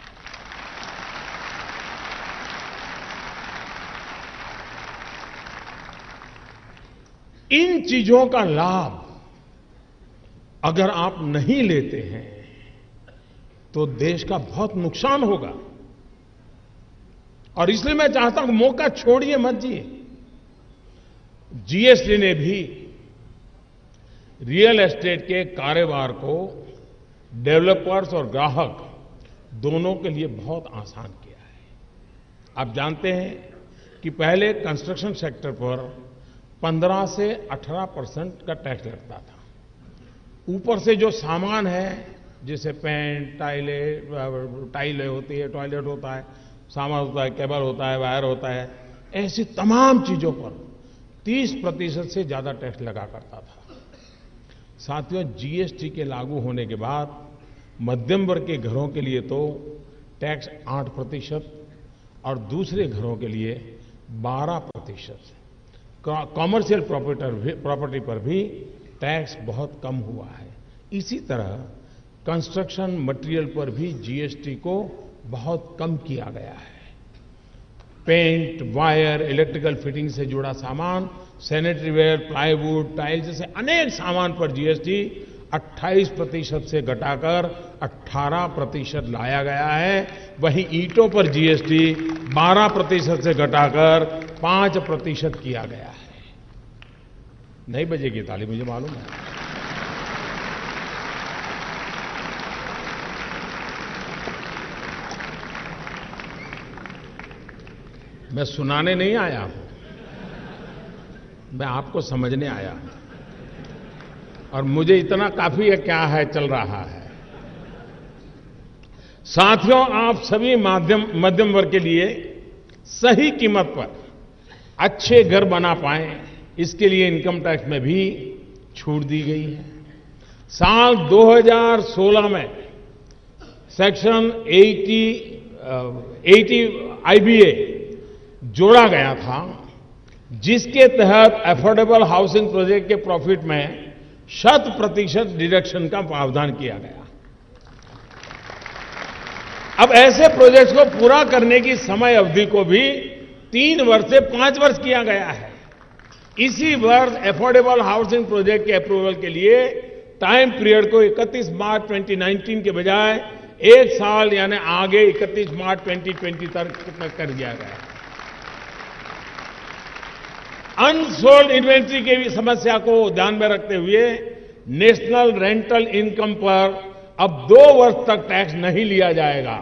इन चीजों का लाभ अगर आप नहीं लेते हैं तो देश का बहुत नुकसान होगा। और इसलिए मैं चाहता हूं कि मौका छोड़िए मत जी। जीएसटी ने भी रियल एस्टेट के कारोबार को डेवलपर्स और ग्राहक दोनों के लिए बहुत आसान किया है। आप जानते हैं कि पहले कंस्ट्रक्शन सेक्टर पर पंद्रह से अठारह परसेंट का टैक्स लगता था। ऊपर से जो सामान है, जैसे पेंट, टाइलें टाइलें होती है, टॉयलेट होता है, सामान होता है, केबल होता है, वायर होता है, ऐसी तमाम चीजों पर तीस प्रतिशत से ज्यादा टैक्स लगा करता था। साथियों, जीएसटी के लागू होने के बाद मध्यम वर्ग के घरों के लिए तो टैक्स आठ प्रतिशत और दूसरे घरों के लिए बारह प्रतिशत। कॉमर्शियल प्रॉपर्टी पर भी टैक्स बहुत कम हुआ है। इसी तरह कंस्ट्रक्शन मटेरियल पर भी जीएसटी को बहुत कम किया गया है। पेंट, वायर, इलेक्ट्रिकल फिटिंग से जुड़ा सामान, सैनिटरी वेयर, प्लाईवुड, टाइल जैसे अनेक सामान पर जीएसटी अट्ठाईस प्रतिशत से घटाकर अठारह प्रतिशत लाया गया है। वहीं ईंटों पर जीएसटी बारह प्रतिशत से घटाकर पांच प्रतिशत किया गया है। नहीं बजेगी ताली, मुझे मालूम है। मैं सुनाने नहीं आया हूं, मैं आपको समझने आया हूं। और मुझे इतना काफी है क्या है चल रहा है। साथियों, आप सभी माध्यम मध्यम वर्ग के लिए सही कीमत पर अच्छे घर बना पाएं, इसके लिए इनकम टैक्स में भी छूट दी गई है। साल दो हज़ार सोलह में सेक्शन अस्सी अस्सी आईबीए जोड़ा गया था, जिसके तहत अफोर्डेबल हाउसिंग प्रोजेक्ट के प्रॉफिट में शत प्रतिशत डिडक्शन का प्रावधान किया गया। अब ऐसे प्रोजेक्ट्स को पूरा करने की समय अवधि को भी तीन वर्ष से पांच वर्ष किया गया है। इसी वर्ष अफोर्डेबल हाउसिंग प्रोजेक्ट के अप्रूवल के लिए टाइम पीरियड को इकतीस मार्च दो हज़ार उन्नीस के बजाय एक साल यानी आगे इकतीस मार्च दो हज़ार बीस तक कर दिया गया। अनसोल्ड इन्वेंट्री की भी समस्या को ध्यान में रखते हुए नेशनल रेंटल इनकम पर अब दो वर्ष तक टैक्स नहीं लिया जाएगा।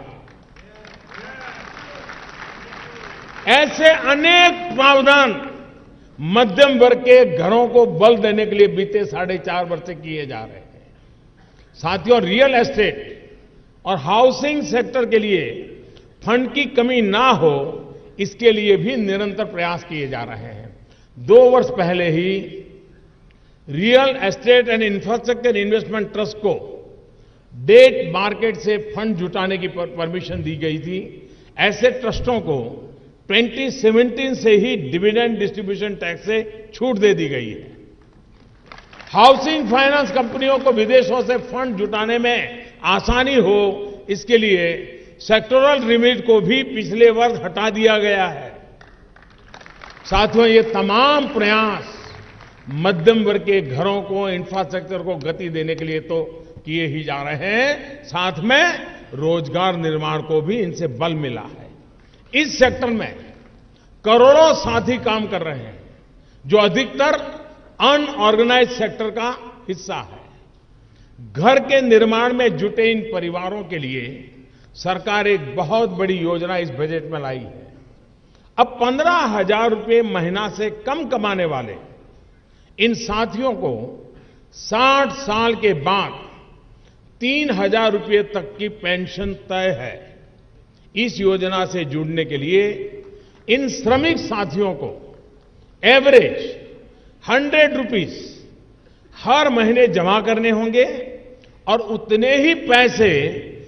ऐसे अनेक प्रावधान मध्यम वर्ग के घरों को बल देने के लिए बीते साढ़े चार वर्ष से किए जा रहे हैं। साथियों, रियल एस्टेट और हाउसिंग सेक्टर के लिए फंड की कमी ना हो, इसके लिए भी निरंतर प्रयास किए जा रहे हैं। दो वर्ष पहले ही real estate and infrastructure investment trust को डेट मार्केट से फंड जुटाने की परमिशन दी गई थी। ऐसे ट्रस्टों को दो हज़ार सत्रह से ही डिविडेंड डिस्ट्रीब्यूशन टैक्स से छूट दे दी गई है। हाउसिंग फाइनेंस कंपनियों को विदेशों से फंड जुटाने में आसानी हो, इसके लिए सेक्टोरल लिमिट को भी पिछले वर्ष हटा दिया गया है। साथियों, ये तमाम प्रयास मध्यम वर्ग के घरों को, इंफ्रास्ट्रक्चर को गति देने के लिए तो किए ही जा रहे हैं, साथ में रोजगार निर्माण को भी इनसे बल मिला है। इस सेक्टर में करोड़ों साथी काम कर रहे हैं, जो अधिकतर अनऑर्गेनाइज्ड सेक्टर का हिस्सा है। घर के निर्माण में जुटे इन परिवारों के लिए सरकार एक बहुत बड़ी योजना इस बजट में लाई है। अब पंद्रह हजार रुपये महीना से कम कमाने वाले इन साथियों को साठ साल के बाद तीन हजार रुपये तक की पेंशन तय है। इस योजना से जुड़ने के लिए इन श्रमिक साथियों को एवरेज हंड्रेड रुपीस हर महीने जमा करने होंगे और उतने ही पैसे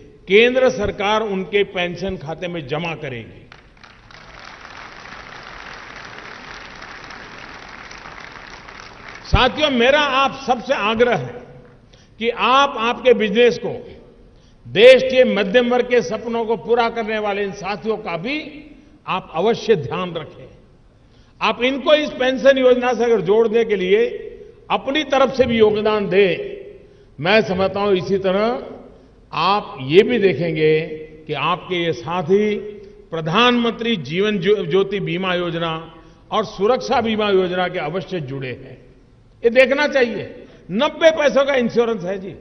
केंद्र सरकार उनके पेंशन खाते में जमा करेगी। साथियों, मेरा आप सबसे आग्रह है कि आप आपके बिजनेस को, देश के मध्यम वर्ग के सपनों को पूरा करने वाले इन साथियों का भी आप अवश्य ध्यान रखें। आप इनको इस पेंशन योजना से अगर जोड़ने के लिए अपनी तरफ से भी योगदान दें, मैं समझता हूं इसी तरह आप ये भी देखेंगे कि आपके ये साथी प्रधानमंत्री जीवन ज्योति बीमा योजना और सुरक्षा बीमा योजना के अवश्य जुड़े हैं। ये देखना चाहिए। नब्बे पैसों का इंश्योरेंस है जी।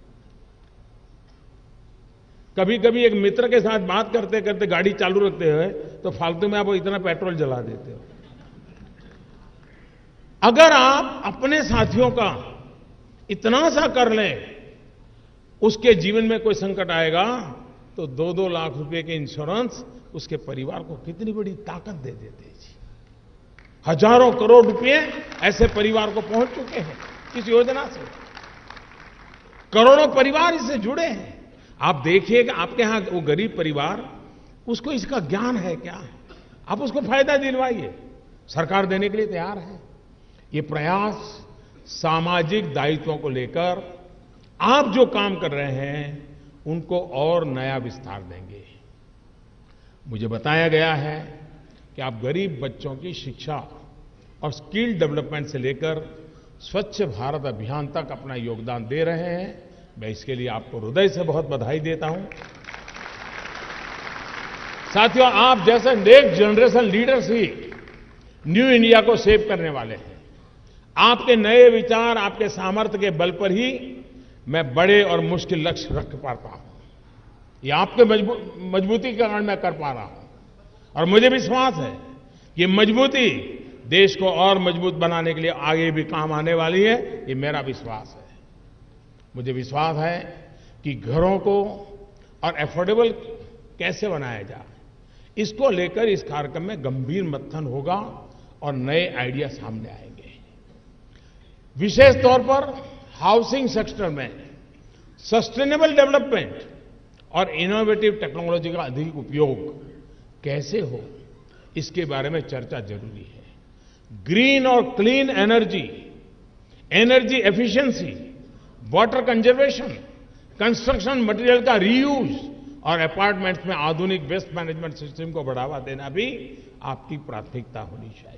कभी कभी एक मित्र के साथ बात करते करते गाड़ी चालू रखते हुए तो फालतू में आप इतना पेट्रोल जला देते हो। अगर आप अपने साथियों का इतना सा कर लें, उसके जीवन में कोई संकट आएगा तो दो दो लाख रुपए के इंश्योरेंस उसके परिवार को कितनी बड़ी ताकत दे देते हैं जी। हजारों करोड़ रुपए ऐसे परिवार को पहुंच चुके हैं इस योजना से। करोड़ों परिवार इससे जुड़े हैं। आप देखिएगा आपके यहां वो गरीब परिवार, उसको इसका ज्ञान है क्या? आप उसको फायदा दिलवाइए, सरकार देने के लिए तैयार है। ये प्रयास सामाजिक दायित्वों को लेकर आप जो काम कर रहे हैं उनको और नया विस्तार देंगे। मुझे बताया गया है कि आप गरीब बच्चों की शिक्षा और स्किल डेवलपमेंट से लेकर स्वच्छ भारत अभियान तक अपना योगदान दे रहे हैं। मैं इसके लिए आपको हृदय से बहुत बधाई देता हूं। साथियों, आप जैसे नेक्स्ट जनरेशन लीडर्स ही न्यू इंडिया को सेव करने वाले हैं। आपके नए विचार, आपके सामर्थ्य के बल पर ही मैं बड़े और मुश्किल लक्ष्य रख पाता हूं। ये आपके मजबू, मजबूती के कारण मैं कर पा रहा हूं। और मुझे विश्वास है ये मजबूती देश को और मजबूत बनाने के लिए आगे भी काम आने वाली है। ये मेरा विश्वास है। मुझे विश्वास है कि घरों को और एफोर्डेबल कैसे बनाया जाए, इसको लेकर इस कार्यक्रम में गंभीर मंथन होगा और नए आइडिया सामने आएंगे। विशेष तौर पर हाउसिंग सेक्टर में सस्टेनेबल डेवलपमेंट और इनोवेटिव टेक्नोलॉजी का अधिक उपयोग कैसे हो, इसके बारे में चर्चा जरूरी है। ग्रीन और clean energy, energy efficiency, water conservation, construction material का रीयूज और अपार्टमेंट्स में आधुनिक वेस्ट मैनेजमेंट सिस्टम को बढ़ावा देना भी आपकी प्राथमिकता होनी चाहिए।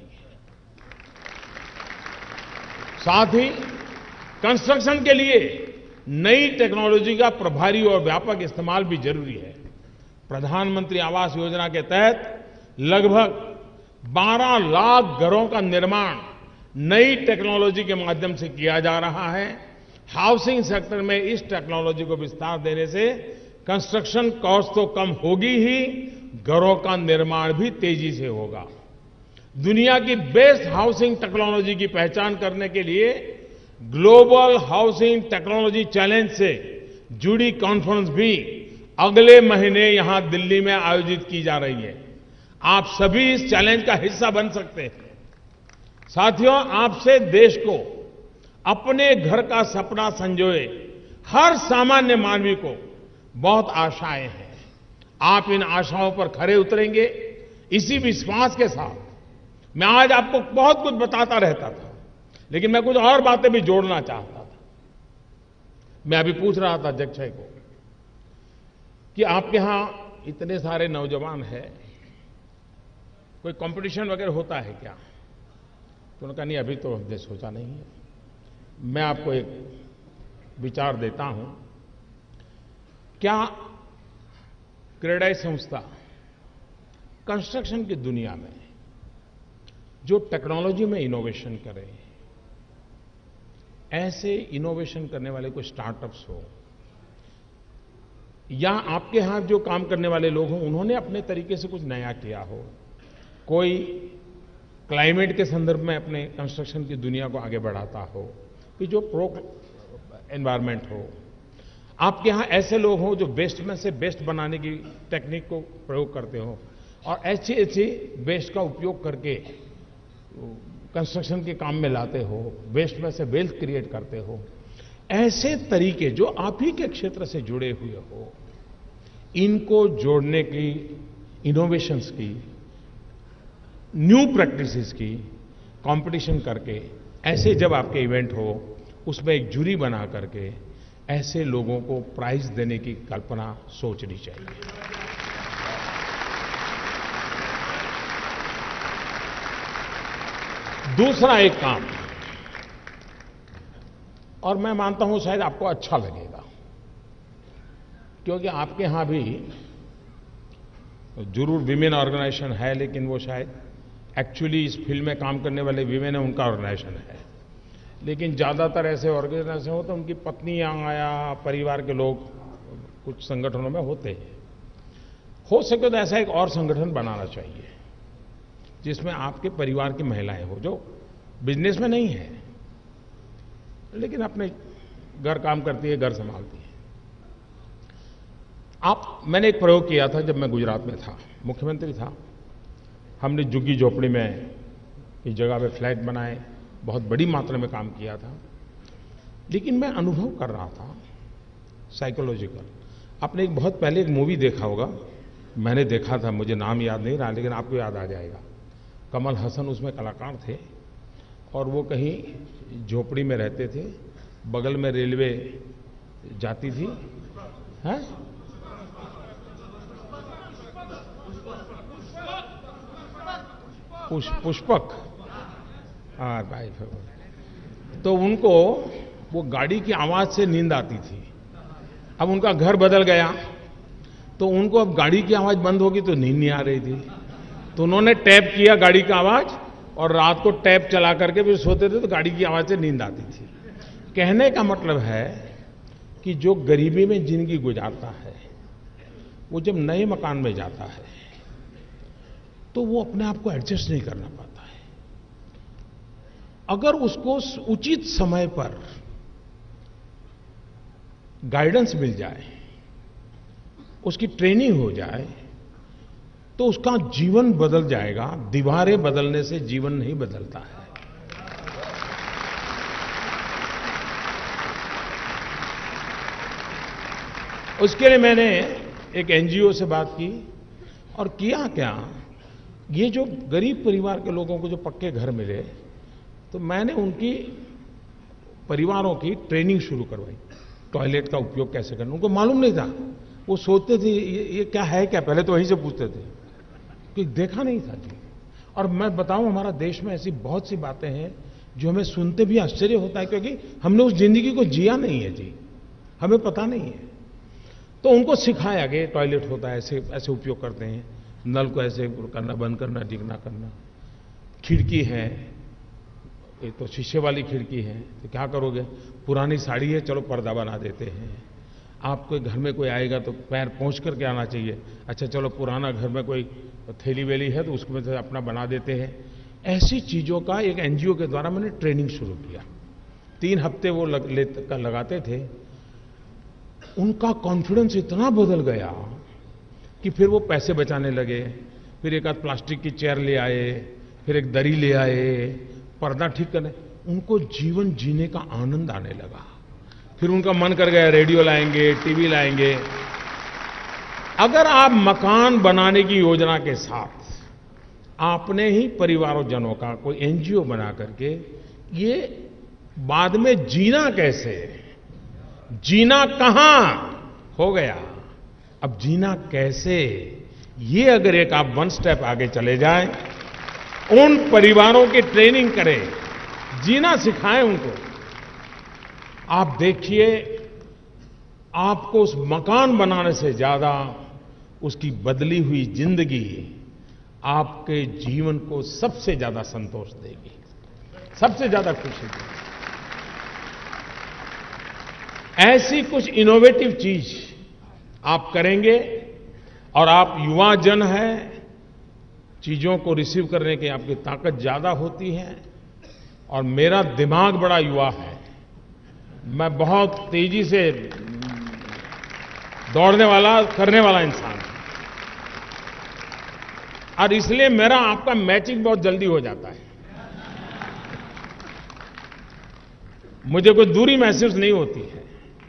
साथ ही कंस्ट्रक्शन के लिए नई टेक्नोलॉजी का प्रभावी और व्यापक इस्तेमाल भी जरूरी है। प्रधानमंत्री आवास योजना के तहत लगभग बारह लाख घरों का निर्माण नई टेक्नोलॉजी के माध्यम से किया जा रहा है। हाउसिंग सेक्टर में इस टेक्नोलॉजी को विस्तार देने से कंस्ट्रक्शन कॉस्ट तो कम होगी ही, घरों का निर्माण भी तेजी से होगा। दुनिया की बेस्ट हाउसिंग टेक्नोलॉजी की पहचान करने के लिए ग्लोबल हाउसिंग टेक्नोलॉजी चैलेंज से जुड़ी कॉन्फ्रेंस भी अगले महीने यहां दिल्ली में आयोजित की जा रही है। आप सभी इस चैलेंज का हिस्सा बन सकते हैं। साथियों, आपसे देश को अपने घर का सपना संजोए हर सामान्य मानवी को बहुत आशाएं हैं। आप इन आशाओं पर खरे उतरेंगे, इसी विश्वास के साथ मैं आज आपको बहुत कुछ बताता रहता था, लेकिन मैं कुछ और बातें भी जोड़ना चाहता था। मैं अभी पूछ रहा था अध्यक्ष को कि आपके यहां इतने सारे नौजवान हैं, कोई कंपटीशन वगैरह होता है क्या? तो उन्होंने कहा नहीं, अभी तो हमने सोचा नहीं है। मैं आपको एक विचार देता हूं। क्या क्रेडाई संस्था कंस्ट्रक्शन की दुनिया में जो टेक्नोलॉजी में इनोवेशन करे, ऐसे इनोवेशन करने वाले कोई स्टार्टअप्स हो, या आपके यहां जो काम करने वाले लोग हों उन्होंने अपने तरीके से कुछ नया किया हो, कोई क्लाइमेट के संदर्भ में अपने कंस्ट्रक्शन की दुनिया को आगे बढ़ाता हो, कि जो प्रो एनवायरनमेंट हो, आपके यहां ऐसे लोग हों जो वेस्ट में से बेस्ट बनाने की टेक्निक को प्रयोग करते हो और ऐसी ऐसी वेस्ट का उपयोग करके कंस्ट्रक्शन के काम में लाते हो, वेस्ट में से वेल्थ क्रिएट करते हो, ऐसे तरीके जो आप ही के क्षेत्र से जुड़े हुए हो, इनको जोड़ने की, इनोवेशंस की, न्यू प्रैक्टिसेस की कंपटीशन करके ऐसे जब आपके इवेंट हो, उसमें एक जूरी बना करके ऐसे लोगों को प्राइज देने की कल्पना सोचनी चाहिए। दूसरा एक काम, और मैं मानता हूं शायद आपको अच्छा लगेगा, क्योंकि आपके यहां भी जरूर विमेन ऑर्गेनाइजेशन है, लेकिन वो शायद एक्चुअली इस फील्ड में काम करने वाले विमेन है, उनका ऑर्गेनाइजेशन है। लेकिन ज़्यादातर ऐसे ऑर्गेनाइजेशन हो तो उनकी पत्नियां या परिवार के लोग कुछ संगठनों में होते हैं। हो सके तो ऐसा एक और संगठन बनाना चाहिए जिसमें आपके परिवार की महिलाएं हो, जो बिजनेस में नहीं है लेकिन अपने घर काम करती है, घर संभालती है। आप मैंने एक प्रयोग किया था जब मैं गुजरात में था, मुख्यमंत्री था। हमने झुग्गी झोपड़ी में इस जगह पे फ्लैट बनाए, बहुत बड़ी मात्रा में काम किया था। लेकिन मैं अनुभव कर रहा था साइकोलॉजिकल। आपने एक बहुत पहले एक मूवी देखा होगा, मैंने देखा था, मुझे नाम याद नहीं रहा लेकिन आपको याद आ जाएगा। कमल हसन उसमें कलाकार थे और वो कहीं झोपड़ी में रहते थे, बगल में रेलवे जाती थी, हैं? पुष, पुष्पक, हाँ भाई। तो उनको वो गाड़ी की आवाज़ से नींद आती थी। अब उनका घर बदल गया तो उनको अब गाड़ी की आवाज़ बंद होगी तो नींद नहीं आ रही थी, तो उन्होंने टैप किया गाड़ी की आवाज़ और रात को टैप चला करके फिर सोते थे तो गाड़ी की आवाज़ से नींद आती थी। कहने का मतलब है कि जो गरीबी में जिंदगी गुजारता है वो जब नए मकान में जाता है तो वो अपने आप को एडजस्ट नहीं करना पाता है। अगर उसको उचित समय पर गाइडेंस मिल जाए, उसकी ट्रेनिंग हो जाए तो उसका जीवन बदल जाएगा। दीवारें बदलने से जीवन नहीं बदलता है। उसके लिए मैंने एक एनजीओ से बात की और किया क्या, ये जो गरीब परिवार के लोगों को जो पक्के घर मिले तो मैंने उनकी परिवारों की ट्रेनिंग शुरू करवाई। टॉयलेट का उपयोग कैसे करना, उनको मालूम नहीं था। वो सोचते थे ये, ये क्या है क्या, पहले तो वहीं से पूछते थे कि देखा नहीं था जी। और मैं बताऊं, हमारा देश में ऐसी बहुत सी बातें हैं जो हमें सुनते भी आश्चर्य होता है, क्योंकि हमने उस जिंदगी को जिया नहीं है जी, हमें पता नहीं है। तो उनको सिखाया कि टॉयलेट होता है, ऐसे ऐसे उपयोग करते हैं, नल को ऐसे करना, बंद करना, ठीक ना करना। खिड़की है, ये तो शीशे वाली खिड़की है, तो क्या करोगे, पुरानी साड़ी है, चलो पर्दा बना देते हैं। आपके घर में कोई आएगा तो पैर पहुँच करके आना चाहिए, अच्छा चलो पुराना घर में कोई थैली वेली है तो उसमें से अपना बना देते हैं। ऐसी चीज़ों का एक एनजीओ के द्वारा मैंने ट्रेनिंग शुरू किया। तीन हफ्ते वो लग, ले, लगाते थे। उनका कॉन्फिडेंस इतना बदल गया कि फिर वो पैसे बचाने लगे। फिर एक आध प्लास्टिक की चेयर ले आए, फिर एक दरी ले आए, पर्दा ठीक करने। उनको जीवन जीने का आनंद आने लगा। फिर उनका मन कर गया रेडियो लाएंगे, टीवी लाएंगे। अगर आप मकान बनाने की योजना के साथ आपने ही परिवारजनों का कोई एनजीओ बना करके ये बाद में जीना कैसे, जीना कहां हो गया, अब जीना कैसे, ये अगर एक आप वन स्टेप आगे चले जाएं, उन परिवारों की ट्रेनिंग करें, जीना सिखाएं उनको, आप देखिए आपको उस मकान बनाने से ज्यादा उसकी बदली हुई जिंदगी आपके जीवन को सबसे ज्यादा संतोष देगी, सबसे ज्यादा खुशी देगी। ऐसी कुछ इनोवेटिव चीज आप करेंगे और आप युवा जन हैं, चीजों को रिसीव करने की आपकी ताकत ज्यादा होती है। और मेरा दिमाग बड़ा युवा है, मैं बहुत तेजी से दौड़ने वाला, करने वाला इंसान हूं, और इसलिए मेरा आपका मैचिंग बहुत जल्दी हो जाता है। मुझे कोई दूरी महसूस नहीं होती है,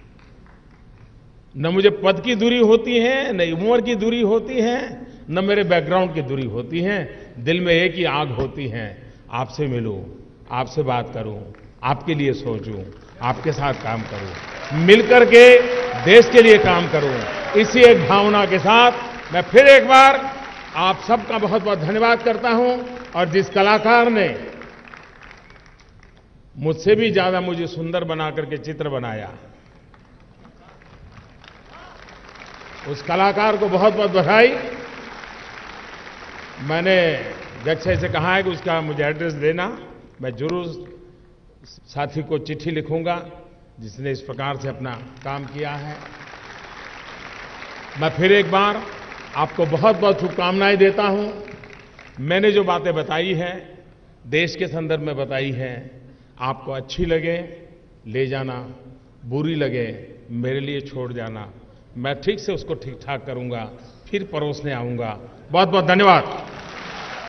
न मुझे पद की दूरी होती है, न उम्र की दूरी होती है, न मेरे बैकग्राउंड की दूरी होती है। दिल में एक ही आग होती है, आपसे मिलूं, आपसे बात करूं, आपके लिए सोचूं, आपके साथ काम करूं, मिलकर के देश के लिए काम करूं। इसी एक भावना के साथ मैं फिर एक बार आप सबका बहुत बहुत धन्यवाद करता हूं। और जिस कलाकार ने मुझसे भी ज्यादा मुझे सुंदर बना करके चित्र बनाया, उस कलाकार को बहुत बहुत बधाई। मैंने जक्षय से कहा है कि उसका मुझे एड्रेस देना, मैं जरूर साथी को चिट्ठी लिखूंगा जिसने इस प्रकार से अपना काम किया है। मैं फिर एक बार आपको बहुत बहुत शुभकामनाएं देता हूं। मैंने जो बातें बताई हैं, देश के संदर्भ में बताई हैं, आपको अच्छी लगे ले जाना, बुरी लगे मेरे लिए छोड़ जाना। मैं ठीक से उसको ठीक ठाक करूंगा, फिर परोसने आऊंगा। बहुत बहुत धन्यवाद।